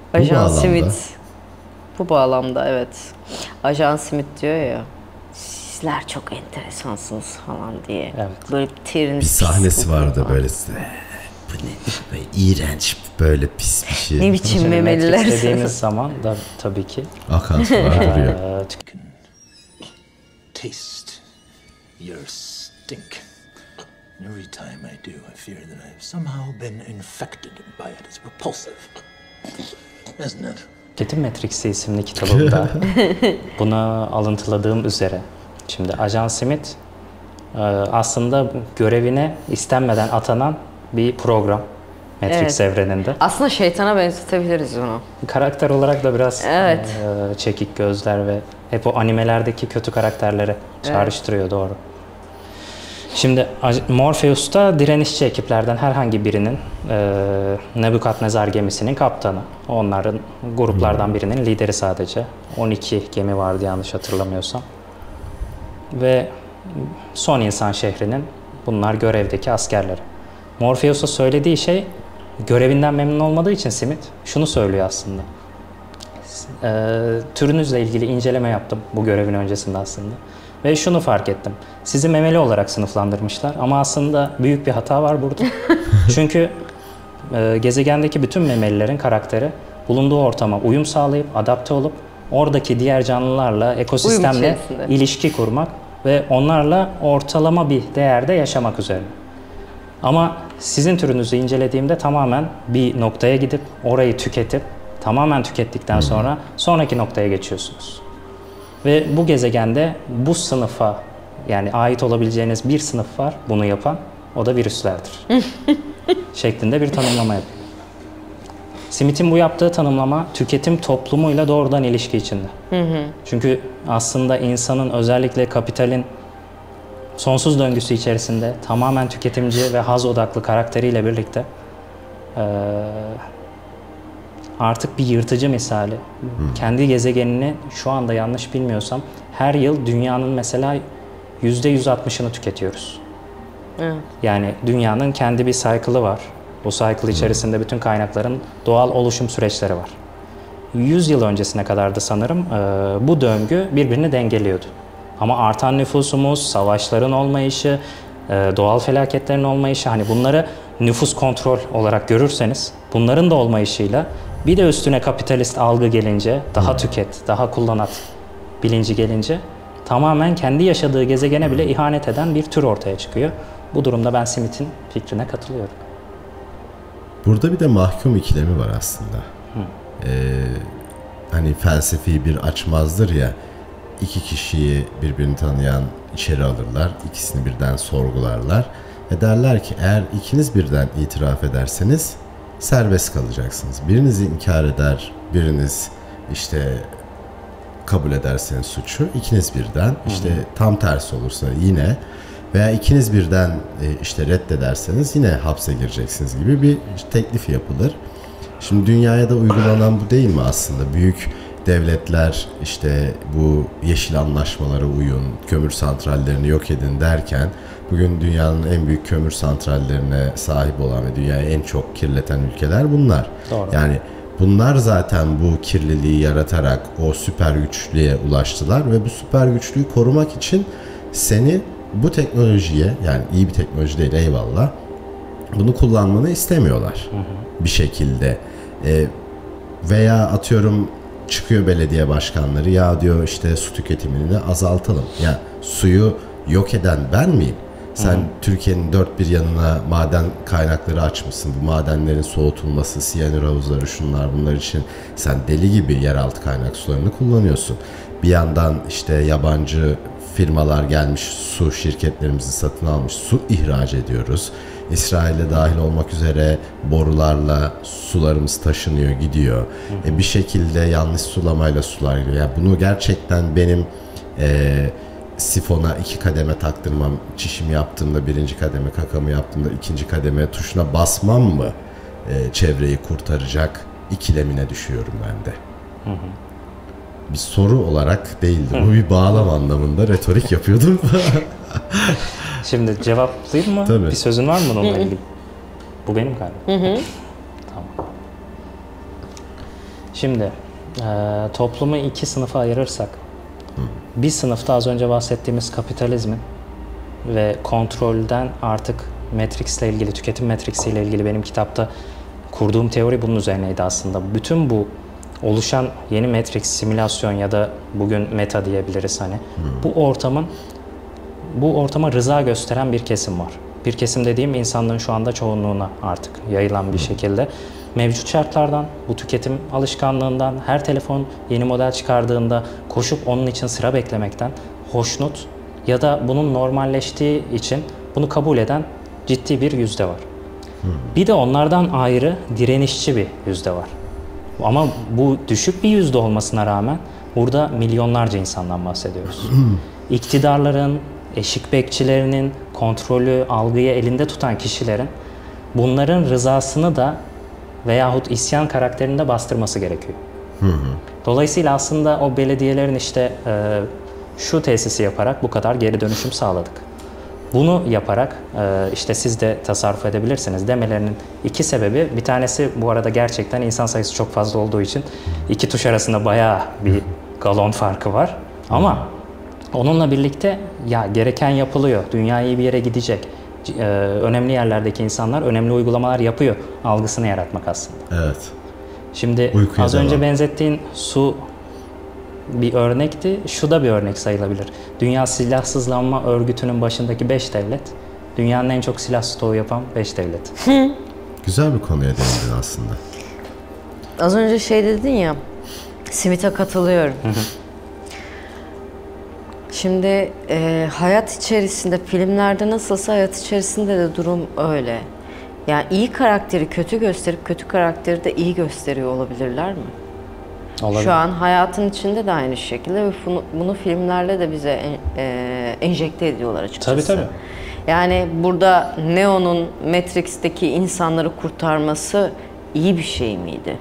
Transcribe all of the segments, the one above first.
Ajan bağlamda. Smith. Bu bağlamda evet. Ajan Smith diyor ya. Sizler çok enteresansınız falan diye. Evet. Böyle terin Bir sahnesi vardı böyle. Bu ne? Böyle iğrenç, böyle pis bir şey. Ne biçim Şimdi memeliler. Matrix dediğimiz zaman da tabii ki Akan sular duruyor. Can taste your stink. And every time I do, I fear that I've somehow been infected by it. It's repulsive, isn't it? Tüketim Matrix'i isimli kitabımda buna alıntıladığım üzere. Şimdi Ajan Smith aslında görevine istenmeden atanan bir program Matrix evreninde. Aslında şeytana benzetebiliriz onu. Karakter olarak da biraz Evet. çekik gözler ve hep o animelerdeki kötü karakterleri çağrıştırıyor, doğru. Şimdi Morpheus da direnişçi ekiplerden herhangi birinin Nebukadnezar gemisinin kaptanı. Onların gruplardan birinin lideri sadece. 12 gemi vardı yanlış hatırlamıyorsam. Ve son insan şehrinin bunlar görevdeki askerleri. Morpheus'a söylediği şey, görevinden memnun olmadığı için Smith şunu söylüyor aslında. Türünüzle ilgili inceleme yaptım bu görevin öncesinde aslında. Ve şunu fark ettim. Sizi memeli olarak sınıflandırmışlar ama aslında büyük bir hata var burada. Çünkü gezegendeki bütün memelilerin karakteri bulunduğu ortama uyum sağlayıp, adapte olup oradaki diğer canlılarla, ekosistemle ilişki kurmak ve onlarla ortalama bir değerde yaşamak üzerine. Ama sizin türünüzü incelediğimde tamamen bir noktaya gidip orayı tüketip tamamen tükettikten sonra sonraki noktaya geçiyorsunuz. Ve bu gezegende bu sınıfa, yani ait olabileceğiniz bir sınıf var bunu yapan, o da virüslerdir. şeklinde bir tanımlama yapıyor. Smith'in bu yaptığı tanımlama tüketim toplumuyla doğrudan ilişki içinde. Çünkü aslında insanın, özellikle kapitalin sonsuz döngüsü içerisinde tamamen tüketimci ve haz odaklı karakteriyle birlikte artık bir yırtıcı misali. Kendi gezegenini şu anda yanlış bilmiyorsam her yıl dünyanın mesela %160'ını tüketiyoruz. Evet. Yani dünyanın kendi bir cycle'ı var. Bu cycle içerisinde bütün kaynakların doğal oluşum süreçleri var. 100 yıl öncesine kadar da sanırım bu döngü birbirini dengeliyordu. Ama artan nüfusumuz, savaşların olmayışı, doğal felaketlerin olmayışı, hani bunları nüfus kontrol olarak görürseniz bunların da olmayışıyla bir de üstüne kapitalist algı gelince, daha tüket, daha kullanat bilinci gelince tamamen kendi yaşadığı gezegene bile ihanet eden bir tür ortaya çıkıyor. Bu durumda ben Smith'in fikrine katılıyorum. Burada bir de mahkum ikilemi var aslında. Hani felsefi bir açmazdır ya, iki kişiyi birbirini tanıyan içeri alırlar, ikisini birden sorgularlar ve derler ki eğer ikiniz birden itiraf ederseniz serbest kalacaksınız. Biriniz inkar eder, biriniz işte kabul ederseniz suçu, ikiniz birden, işte tam tersi olursa yine, veya ikiniz birden işte reddederseniz yine hapse gireceksiniz gibi bir teklif yapılır. Şimdi dünyaya da uygulanan bu değil mi aslında? Büyük devletler işte bu yeşil anlaşmalara uyun, kömür santrallerini yok edin derken bugün dünyanın en büyük kömür santrallerine sahip olan ve dünyayı en çok kirleten ülkeler bunlar. Doğru. Yani bunlar zaten bu kirliliği yaratarak o süper güçlüğe ulaştılar ve bu süper güçlüğü korumak için seni bu teknolojiye, yani iyi bir teknoloji değil eyvallah, bunu kullanmanı istemiyorlar bir şekilde. Veya atıyorum çıkıyor belediye başkanları, ya diyor işte su tüketimini azaltalım. Ya suyu yok eden ben miyim? Sen Türkiye'nin dört bir yanına maden kaynakları açmışsın. Bu madenlerin soğutulması, siyanür havuzları, şunlar bunlar için sen deli gibi yeraltı kaynak sularını kullanıyorsun. Bir yandan işte yabancı firmalar gelmiş, su şirketlerimizi satın almış, su ihraç ediyoruz. İsrail'e dahil olmak üzere borularla sularımız taşınıyor, gidiyor. Bir şekilde yanlış sulamayla sular gidiyor. Yani bunu gerçekten benim sifona 2 kademe taktırmam, çişimi yaptığımda 1. kademe, kakamı yaptığımda 2. kademe tuşuna basmam mı çevreyi kurtaracak ikilemine düşüyorum ben de. Bir soru olarak değildi. Bu bir bağlam anlamında retorik yapıyordum. Şimdi cevaplayayım mı? Tabii. Bir sözün var mı bununla ilgili? Bu benim galiba. Tamam. Şimdi toplumu iki sınıfa ayırırsak, bir sınıfta az önce bahsettiğimiz kapitalizmin ve kontrolden artık Matrix'le ilgili, tüketim Matrix'iyle ilgili benim kitapta kurduğum teori bunun üzerineydi aslında. Bütün bu oluşan yeni Matrix simülasyon ya da bugün meta diyebiliriz hani. Bu ortama rıza gösteren bir kesim var. Bir kesim dediğim insanlığın şu anda çoğunluğuna artık yayılan bir şekilde. Mevcut şartlardan, bu tüketim alışkanlığından, her telefon yeni model çıkardığında koşup onun için sıra beklemekten hoşnut ya da bunun normalleştiği için bunu kabul eden ciddi bir yüzde var. Bir de onlardan ayrı direnişçi bir yüzde var. Ama bu düşük bir yüzde olmasına rağmen burada milyonlarca insandan bahsediyoruz. İktidarların, eşik bekçilerinin, kontrolü, algıyı elinde tutan kişilerin bunların rızasını da veyahut isyan karakterini de bastırması gerekiyor. Dolayısıyla aslında o belediyelerin işte şu tesisi yaparak bu kadar geri dönüşüm sağladık. Bunu yaparak işte siz de tasarruf edebilirsiniz demelerinin iki sebebi. Bir tanesi bu arada gerçekten insan sayısı çok fazla olduğu için iki tuş arasında bayağı bir galon farkı var. Ama onunla birlikte ya gereken yapılıyor, dünya iyi bir yere gidecek. Önemli yerlerdeki insanlar önemli uygulamalar yapıyor algısını yaratmak aslında. Evet. Şimdi Uykuya az önce devam. benzettiğin su bir örnekti. Şu da bir örnek sayılabilir. Dünya Silahsızlanma Örgütü'nün başındaki 5 devlet, dünyanın en çok silah stoğu yapan 5 devlet. Güzel bir konuya değindin aslında. Az önce şey dedin ya, Smith'e katılıyorum. Şimdi hayat içerisinde, filmlerde nasılsa hayat içerisinde de durum öyle. Yani iyi karakteri kötü gösterip kötü karakteri de iyi gösteriyor olabilirler mi? Olabilir. Şu an hayatın içinde de aynı şekilde ve bunu filmlerle de bize enjekte ediyorlar açıkçası. Tabii. Yani burada Neo'nun Matrix'teki insanları kurtarması iyi bir şey miydi?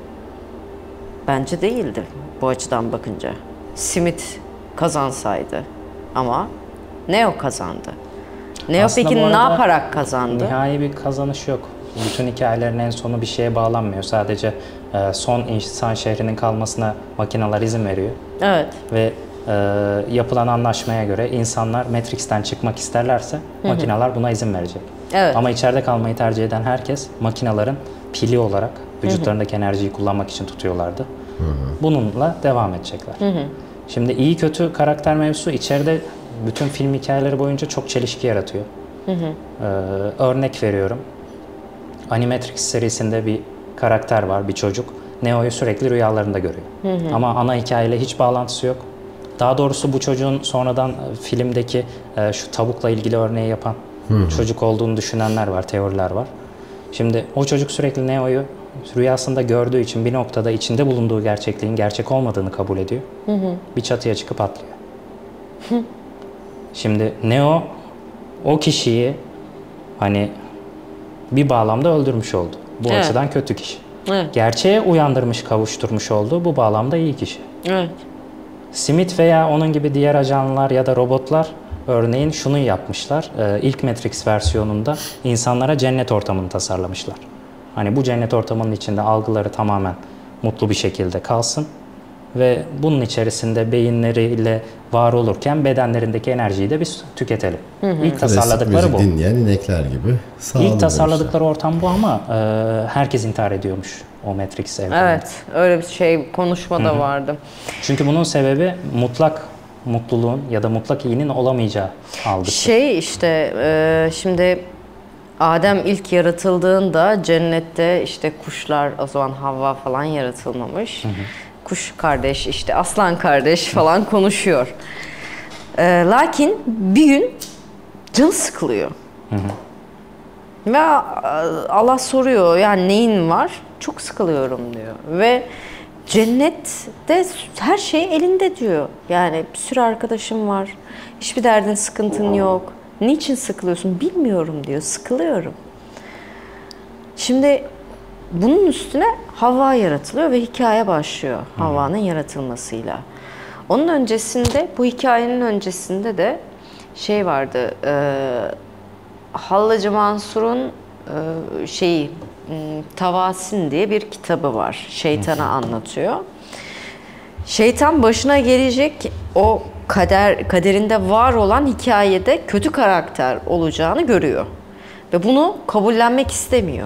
Bence değildi bu açıdan bakınca. Smith kazansaydı ama Neo kazandı. Neo Aslında peki bu ne arada yaparak kazandı? Nihai bir kazanış yok. Bütün hikayelerin en sonu bir şeye bağlanmıyor. Sadece son insan şehrinin kalmasına makineler izin veriyor. Evet. Ve yapılan anlaşmaya göre insanlar Matrix'ten çıkmak isterlerse makineler buna izin verecek. Evet. Ama içeride kalmayı tercih eden herkes makinelerin pili olarak vücutlarındaki enerjiyi kullanmak için tutuyorlardı. Bununla devam edecekler. Şimdi iyi kötü karakter mevzusu içeride bütün film hikayeleri boyunca çok çelişki yaratıyor. Örnek veriyorum. Animatrix serisinde bir karakter var, bir çocuk. Neo'yu sürekli rüyalarında görüyor. Ama ana hikayeyle hiç bağlantısı yok. Daha doğrusu bu çocuğun sonradan filmdeki şu tavukla ilgili örneği yapan çocuk olduğunu düşünenler var, teoriler var. Şimdi o çocuk sürekli Neo'yu rüyasında gördüğü için bir noktada içinde bulunduğu gerçekliğin gerçek olmadığını kabul ediyor. Bir çatıya çıkıp atlıyor. Şimdi Neo o kişiyi hani bir bağlamda öldürmüş oldu. Bu Evet. açıdan kötü kişi. Evet. Gerçeğe uyandırmış, kavuşturmuş oldu. Bu bağlamda iyi kişi. Evet. Smith veya onun gibi diğer ajanlar ya da robotlar örneğin şunu yapmışlar. İlk Matrix versiyonunda insanlara cennet ortamını tasarlamışlar. Hani bu cennet ortamının içinde algıları tamamen mutlu bir şekilde kalsın ve bunun içerisinde beyinleriyle var olurken bedenlerindeki enerjiyi de biz tüketelim. İlk tasarladıkları Klasik bu. müzik dinleyen inekler gibi. Sağlam İlk tasarladıkları ortam bu ama herkes intihar ediyormuş o Matrix evreninde. Evet, öyle bir şey konuşma da vardı. Çünkü bunun sebebi mutlak mutluluğun ya da mutlak iyinin olamayacağı algısı. Şey işte şimdi Adem ilk yaratıldığında cennette işte kuşlar, o zaman Havva falan yaratılmamış. Kuş kardeş, işte aslan kardeş falan konuşuyor. Lakin bir gün canı sıkılıyor. Ve Allah soruyor, yani neyin var? Çok sıkılıyorum diyor. Ve cennette her şey elinde diyor. Yani bir sürü arkadaşım var. Hiçbir derdin, sıkıntın yok. Niçin sıkılıyorsun? Bilmiyorum diyor. Sıkılıyorum. Şimdi bunun üstüne Havva yaratılıyor ve hikaye başlıyor. Havva'nın yaratılmasıyla. Onun öncesinde, bu hikayenin öncesinde de şey vardı. Hallacı Mansur'un Tavasin diye bir kitabı var. Şeytanı anlatıyor. Şeytan başına gelecek o kaderinde var olan hikayede kötü karakter olacağını görüyor. Ve bunu kabullenmek istemiyor.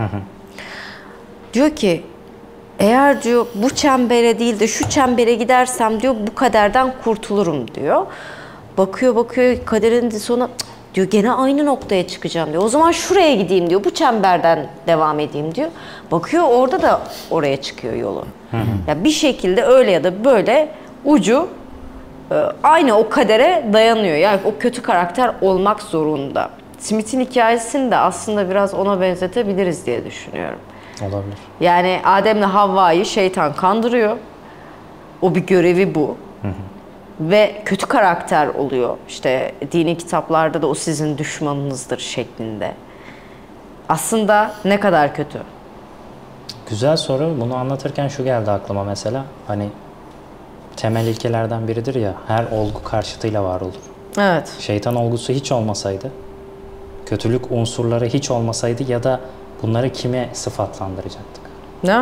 Diyor ki eğer diyor bu çembere değil de şu çembere gidersem diyor bu kaderden kurtulurum diyor. Bakıyor kaderin sonu diyor gene aynı noktaya çıkacağım diyor. O zaman şuraya gideyim diyor. Bu çemberden devam edeyim diyor. Bakıyor orada da oraya çıkıyor yolu. Ya bir şekilde öyle ya da böyle ucu aynı o kadere dayanıyor. Yani o kötü karakter olmak zorunda. Smith'in hikayesini de aslında biraz ona benzetebiliriz diye düşünüyorum. Olabilir. Yani Adem'le Havva'yı şeytan kandırıyor. O bir görevi bu. Ve kötü karakter oluyor. İşte dini kitaplarda da o sizin düşmanınızdır şeklinde. Aslında ne kadar kötü? Güzel soru. Bunu anlatırken şu geldi aklıma mesela. Hani temel ilkelerden biridir ya, her olgu karşıtıyla var olur. Evet. Şeytan olgusu hiç olmasaydı, kötülük unsurları hiç olmasaydı ya da bunları kime sıfatlandıracaktık? Ne?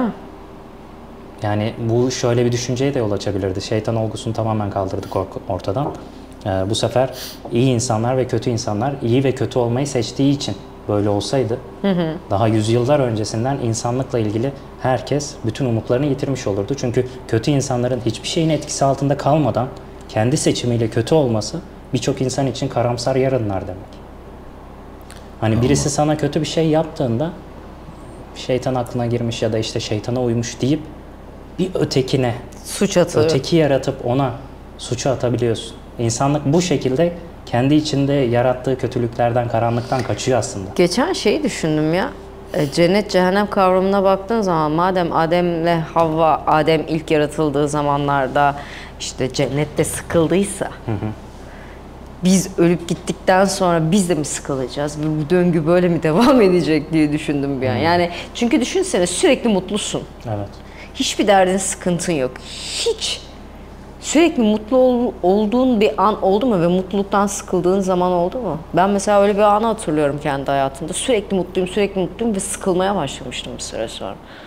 Yani bu şöyle bir düşünceye de yol açabilirdi. Şeytan olgusunu tamamen kaldırdık ortadan. Bu sefer iyi insanlar ve kötü insanlar iyi ve kötü olmayı seçtiği için böyle olsaydı daha yüzyıllar öncesinden insanlıkla ilgili herkes bütün umutlarını yitirmiş olurdu. Çünkü kötü insanların hiçbir şeyin etkisi altında kalmadan kendi seçimiyle kötü olması birçok insan için karamsar yarınlar demek. Hani birisi sana kötü bir şey yaptığında şeytan aklına girmiş ya da işte şeytana uymuş deyip bir ötekine Suç atıyor. öteki yaratıp ona suçu atabiliyorsun. İnsanlık bu şekilde kendi içinde yarattığı kötülüklerden, karanlıktan kaçıyor aslında. Geçen şeyi düşündüm ya. Cennet cehennem kavramına baktığın zaman madem Adem'le Havva, Adem ilk yaratıldığı zamanlarda işte cennette sıkıldıysa biz ölüp gittikten sonra biz de mi sıkılacağız? Bu döngü böyle mi devam edecek diye düşündüm bir an. Yani çünkü düşünsene sürekli mutlusun. Evet. Hiçbir derdin, sıkıntın yok. Hiç. Sürekli mutlu olduğun bir an oldu mu ve mutluluktan sıkıldığın zaman oldu mu? Ben mesela öyle bir anı hatırlıyorum kendi hayatımda. Sürekli mutluyum ve sıkılmaya başlamıştım bir süre sonra.